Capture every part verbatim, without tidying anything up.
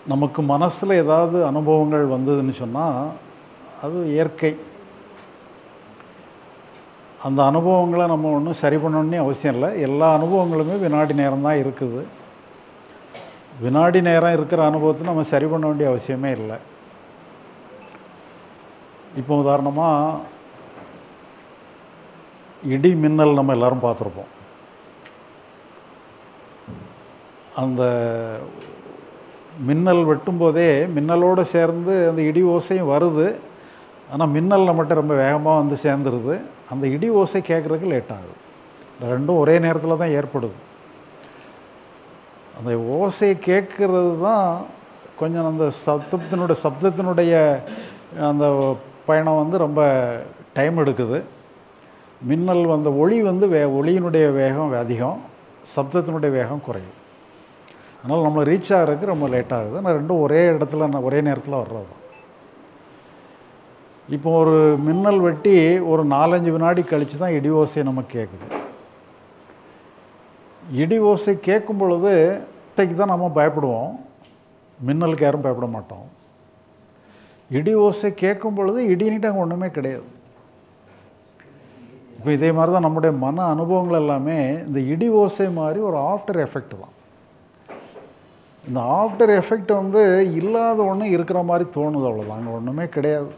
நமக்கு மனசில் ஏதாவது அனுபவங்கள் வந்ததுன்னு சொன்னால் அது இயற்கை. அந்த அனுபவங்களை நம்ம ஒன்றும் சரி பண்ணணும்னே அவசியம் இல்லை. எல்லா அனுபவங்களுமே வினாடி நேரம் தான் இருக்குது. வினாடி நேரம் இருக்கிற அனுபவத்தை நம்ம சரி பண்ண வேண்டிய அவசியமே இல்லை. இப்போ உதாரணமாக இடி மின்னல் நம்ம எல்லோரும் பார்த்துருப்போம். அந்த மின்னல் வெட்டும்போதே மின்னலோடு சேர்ந்து அந்த இடி ஓசையும் வருது. ஆனால் மின்னல் நம்மகிட்ட ரொம்ப வேகமாக வந்து சேர்ந்துருது. அந்த இடி ஓசை கேட்குறதுக்கு லேட் ஆகுது. ரெண்டும் ஒரே நேரத்தில் தான் ஏற்படுது. அந்த ஓசையை கேட்குறது தான் கொஞ்சம் அந்த சப்தத்தினுடைய சப்தத்தினுடைய அந்த பயணம் வந்து ரொம்ப டைம் எடுக்குது. மின்னல் வந்த ஒளி வந்து வே ஒளியினுடைய வேகம் அதிகம், சப்தத்தினுடைய வேகம் குறையும். அதனால் நம்மளை ரீச் ஆகிறதுக்கு ரொம்ப லேட் ஆகுது. ஆனால் ரெண்டும் ஒரே இடத்துல ஒரே நேரத்தில் வர்றது தான். இப்போ ஒரு மின்னல் வெட்டி ஒரு நாலஞ்சு வினாடி கழித்து தான் இடி ஓசை நமக்கு கேட்குது. இடி ஓசை கேட்கும் பொழுது ஓசைக்கு தான் நம்ம பயப்படுவோம், மின்னலுக்கு யாரும் பயப்பட மாட்டோம். இடி ஓசை கேட்கும் பொழுது இடினிட்டு அங்கே ஒன்றுமே கிடையாது. இப்போ இதே மாதிரி தான் நம்முடைய மன அனுபவங்கள் எல்லாமே இந்த இடி ஓசை மாதிரி ஒரு ஆஃப்டர் எஃபெக்ட் தான். இந்த ஆஃப்டர் எஃபெக்ட் வந்து இல்லாத ஒன்று இருக்கிற மாதிரி தோணுது, அவ்வளோதான். அங்கே ஒன்றுமே கிடையாது.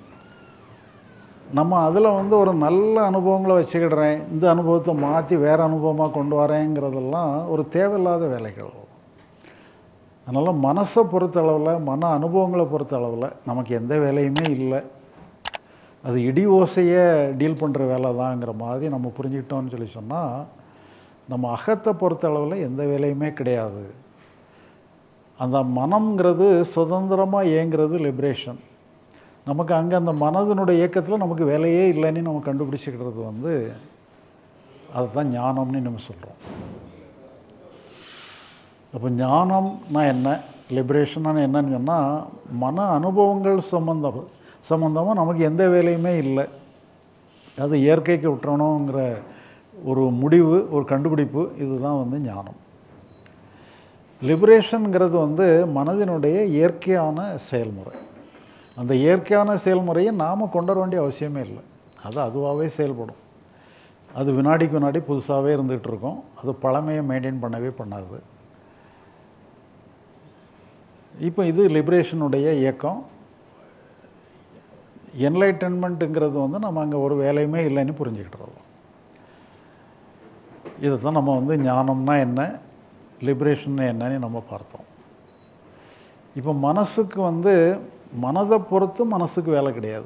நம்ம அதில் வந்து ஒரு நல்ல அனுபவங்களை வச்சுக்கிடுறேன், இந்த அனுபவத்தை மாற்றி வேறு அனுபவமாக கொண்டு வரேங்கிறதெல்லாம் ஒரு தேவையில்லாத வேலைகள். அதனால் மனசை பொறுத்த அளவில், மன அனுபவங்களை பொறுத்த அளவில் நமக்கு எந்த வேலையுமே இல்லை. அது இடி ஓசையை டீல் பண்ணுற வேலை தாங்கிற மாதிரி நம்ம புரிஞ்சுக்கிட்டோம்னு சொல்லி சொன்னால் நம்ம அகத்தை பொறுத்த அளவில் எந்த வேலையுமே கிடையாது. அந்த மனம்ங்கிறது சுதந்திரமாக இயங்கிறது லிபரேஷன். நமக்கு அங்கே அந்த மனதினுடைய இயக்கத்தில் நமக்கு வேலையே இல்லைன்னு நம்ம கண்டுபிடிச்சிக்கிறது வந்து அதுதான் ஞானம்னு நம்ம சொல்கிறோம். அப்போ ஞானம்னா என்ன, லிபரேஷன்னா என்னன்னு சொன்னால் மன அனுபவங்கள் சம்பந்தம் சம்பந்தமாக நமக்கு எந்த வேலையுமே இல்லை, அது இயற்கைக்கு விட்டுறணுங்கிற ஒரு முடிவு, ஒரு கண்டுபிடிப்பு, இதுதான் வந்து ஞானம். லிபரேஷனுங்கிறது வந்து மனதினுடைய இயற்கையான செயல்முறை. அந்த இயற்கையான செயல்முறையை நாம் கொண்டு வர வேண்டிய அவசியமே இல்லை, அது அதுவாகவே செயல்படும். அது வினாடிக்கு வினாடி புதுசாகவே இருந்துகிட்டு இருக்கும். அது பழமையை மெயின்டைன் பண்ணவே பண்ணாது. இப்போ இது லிபரேஷனுடைய இயக்கம். என்லைட்டன்மெண்ட்டுங்கிறது வந்து நம்ம அங்கே ஒரு வேலையுமே இல்லைன்னு புரிஞ்சுக்கிட்டுறோம். இதை தான் நம்ம வந்து ஞானம்னா என்ன, லிபரேஷன் என்னன்னு நம்ம பார்த்தோம். இப்போ மனசுக்கு வந்து மனதை பொறுத்து மனசுக்கு வேலை கிடையாது.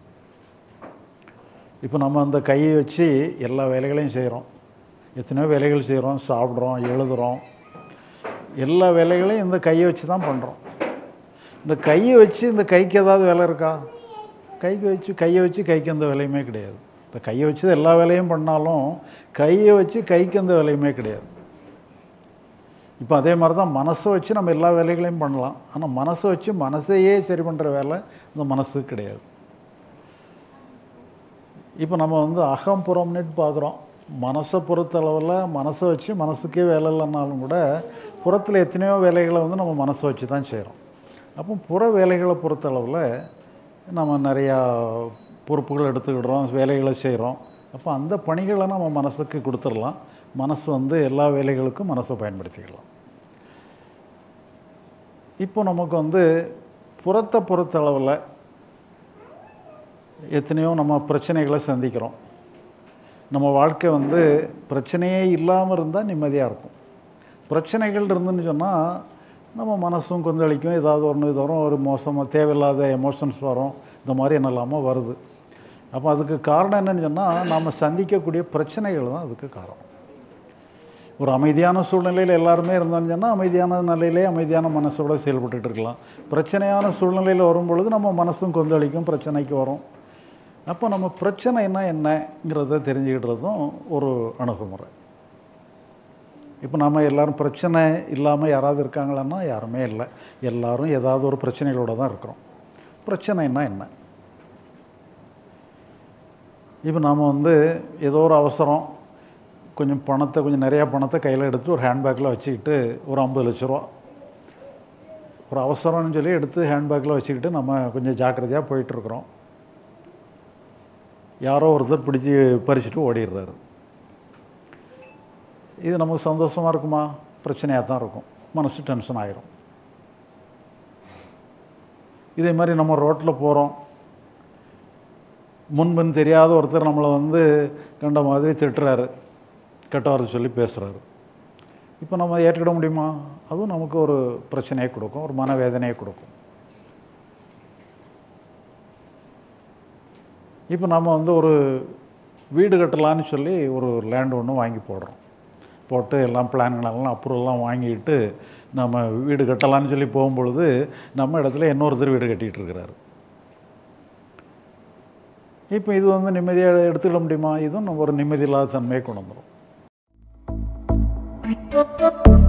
இப்போ நம்ம அந்த கையை வச்சு எல்லா வேலைகளையும் செய்கிறோம், எத்தனையோ வேலைகள் செய்கிறோம், சாப்பிட்றோம், எழுதுகிறோம், எல்லா வேலைகளையும் இந்த கையை வச்சு தான் பண்ணுறோம். இந்த கையை வச்சு இந்த கைக்கு ஏதாவது வேலை இருக்கா? கைக்கு வச்சு கையை வச்சு கைக்கு எந்த வேலையுமே கிடையாது. இந்த கையை வச்சு எல்லா வேலையும் பண்ணாலும் கையை வச்சு கைக்கு எந்த வேலையுமே கிடையாது. இப்போ அதே மாதிரி தான் மனசை வச்சு நம்ம எல்லா வேலைகளையும் பண்ணலாம், ஆனால் மனசை வச்சு மனசையே சரி பண்ணுற வேலை இந்த மனசுக்கு கிடையாது. இப்போ நம்ம வந்து அகம் புறம்னுட்டு பார்க்குறோம். மனசை பொறுத்தளவில் மனசை வச்சு மனசுக்கே வேலை இல்லைன்னாலும் கூட புறத்தில் எத்தனையோ வேலைகளை வந்து நம்ம மனசை வச்சு தான் செய்கிறோம். அப்போ புற வேலைகளை பொறுத்தளவில் நம்ம நிறையா பொறுப்புகள் எடுத்துக்கிடுறோம், வேலைகளை செய்கிறோம். அப்போ அந்த பணிகளை நம்ம மனசுக்கு கொடுத்துடலாம். மனசு வந்து எல்லா வேலைகளுக்கும் மனசை பயன்படுத்திக்கலாம். இப்போ நமக்கு வந்து புறத்தை பொறுத்தளவில் எத்தனையோ நம்ம பிரச்சனைகளை சந்திக்கிறோம். நம்ம வாழ்க்கை வந்து பிரச்சனையே இல்லாமல் இருந்தால் நிம்மதியாக இருக்கும். பிரச்சனைகள் இருந்துன்னு சொன்னால் நம்ம மனசும் கொந்தளிக்கும், ஏதாவது ஒன்று இது வரும், ஒரு மோசமாக தேவையில்லாத எமோஷன்ஸ் வரும், இந்த மாதிரி என்னெல்லாமோ வருது. அப்போ அதுக்கு காரணம் என்னன்னு சொன்னால் நம்ம சந்திக்கக்கூடிய பிரச்சனைகள் தான் அதுக்கு காரணம். ஒரு அமைதியான சூழ்நிலையில் எல்லாருமே இருந்தோம்னு சொன்னால் அமைதியான நிலையிலே அமைதியான மனசோடு செயல்பட்டுட்டு இருக்கலாம். பிரச்சனையான சூழ்நிலையில் வரும் பொழுது நம்ம மனசும் கொந்தளிக்கும், பிரச்சனைக்கு வரும். அப்போ நம்ம பிரச்சனைனா என்னங்கிறத தெரிஞ்சுக்கிட்டதும் ஒரு அணுகுமுறை. இப்போ நம்ம எல்லோரும் பிரச்சனை இல்லாமல் யாராவது இருக்காங்களான்னா யாருமே இல்லை. எல்லோரும் ஏதாவது ஒரு பிரச்சனைகளோடு தான் இருக்கிறோம். பிரச்சனைனா என்ன? இப்போ நாம் வந்து ஏதோ ஒரு அவசரம், கொஞ்சம் பணத்தை கொஞ்சம் நிறையா பணத்தை கையில் எடுத்து ஒரு ஹேண்ட்பேக்கில் வச்சுக்கிட்டு ஒரு ஐம்பது லட்ச ரூபா ஒரு அவசரம்னு சொல்லி எடுத்து ஹேண்ட்பேக்கில் வச்சுக்கிட்டு நம்ம கொஞ்சம் ஜாக்கிரதையாக போயிட்டுருக்குறோம். யாரோ ஒருத்தர் பிடிச்சி பறிச்சுட்டு ஓடிடுறாரு. இது நமக்கு சந்தோஷமாக இருக்குமா? பிரச்சனையாக தான் இருக்கும். மனசு டென்ஷன் ஆகிரும். இதே மாதிரி நம்ம ரோட்டில் போகிறோம், முன்பின் தெரியாத ஒருத்தர் நம்மளை வந்து கண்ட மாதிரி திட்டுறாரு, கெட்ட வார்த்தை சொல்லி பேசுகிறாரு. இப்போ நம்ம ஏற்றுக்கிட முடியுமா? அதுவும் நமக்கு ஒரு பிரச்சனையை கொடுக்கும், ஒரு மனவேதனையை கொடுக்கும். இப்போ நம்ம வந்து ஒரு வீடு கட்டலான்னு சொல்லி ஒரு லேண்ட் ஒன்று வாங்கி போடுறோம். போட்டு எல்லாம் பிளான்களெல்லாம் அப்ரூவல்லாம் வாங்கிட்டு நம்ம வீடு கட்டலான்னு சொல்லி போகும்பொழுது நம்ம இடத்துல இன்னொருத்தர் வீடு கட்டிகிட்டு இருக்கிறாரு. இப்போ இது வந்து நிம்மதியாக எடுத்துக்கிட முடியுமா? இதுவும் நம்ம ஒரு நிம்மதி இல்லாத தன்மையை கொண்டு வந்துடும்.